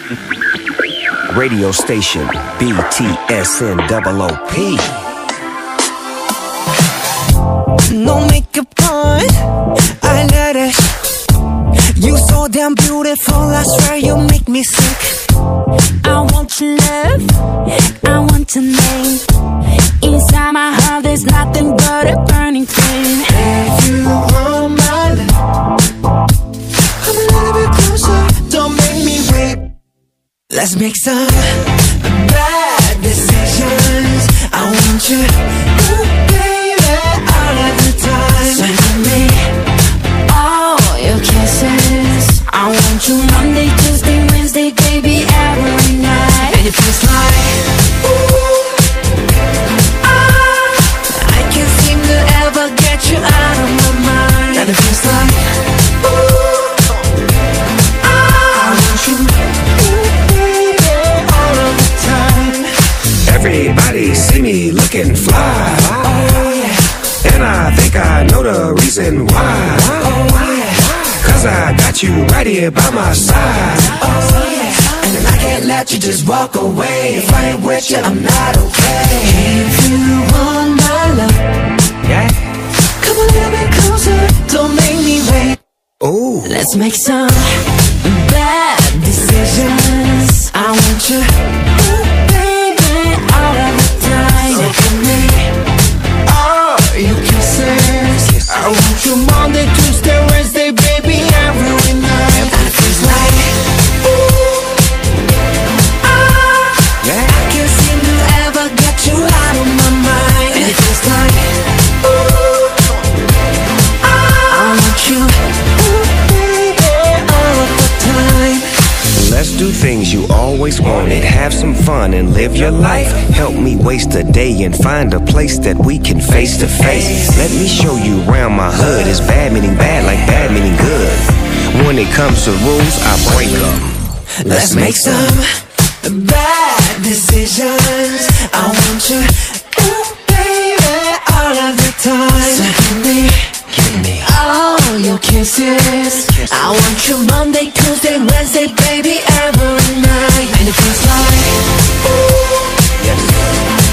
Radio station BTS OOP. No makeup on, I let it. You so damn beautiful, I swear you make me sick. I want your love, I want your name. Inside my heart there's nothing but a burning flame. If you want my love, come a little bit closer, don't make me wait. Let's make some bad decisions. I want you, ooh, baby, all of the time. So give me all your kisses. I want you Monday, Tuesday, Wednesday, baby, every night. And it feels like, ooh, I can't seem to ever get you out of my mind. And it feels like, ooh, I want you, ooh, baby, all of the time. Everybody see me looking fly, Oh yeah, and I think I know the reason why. oh yeah, Cause I got you right here by my side. oh yeah. And I can't let you just walk away. If I ain't with you, I'm not okay. If you want my love, Yeah. come a little bit closer, don't make me wait. Ooh. Let's make some bad decisions. I want you, ooh, baby, all of the time. So give me all your kisses. I want you Monday, Tuesday, Wednesday, baby, every night. And it feels like, ooh, Yeah. I can't seem to ever get you out of my mind. And it feels like, ooh, I want you, ooh, baby, all of the time. Let's do things you always wanted. Have some fun and live your life. Help me waste a day and find a place that we can face to face. Let me show you around my hood. It's bad meaning bad like bad meaning good. When it comes to rules, I break them. Let's make some bad decisions. I want you, ooh, baby, all of the time. So give me all your kisses. I want you Monday, Tuesday, Wednesday, baby, every night. And it feels like, ooh, Yes.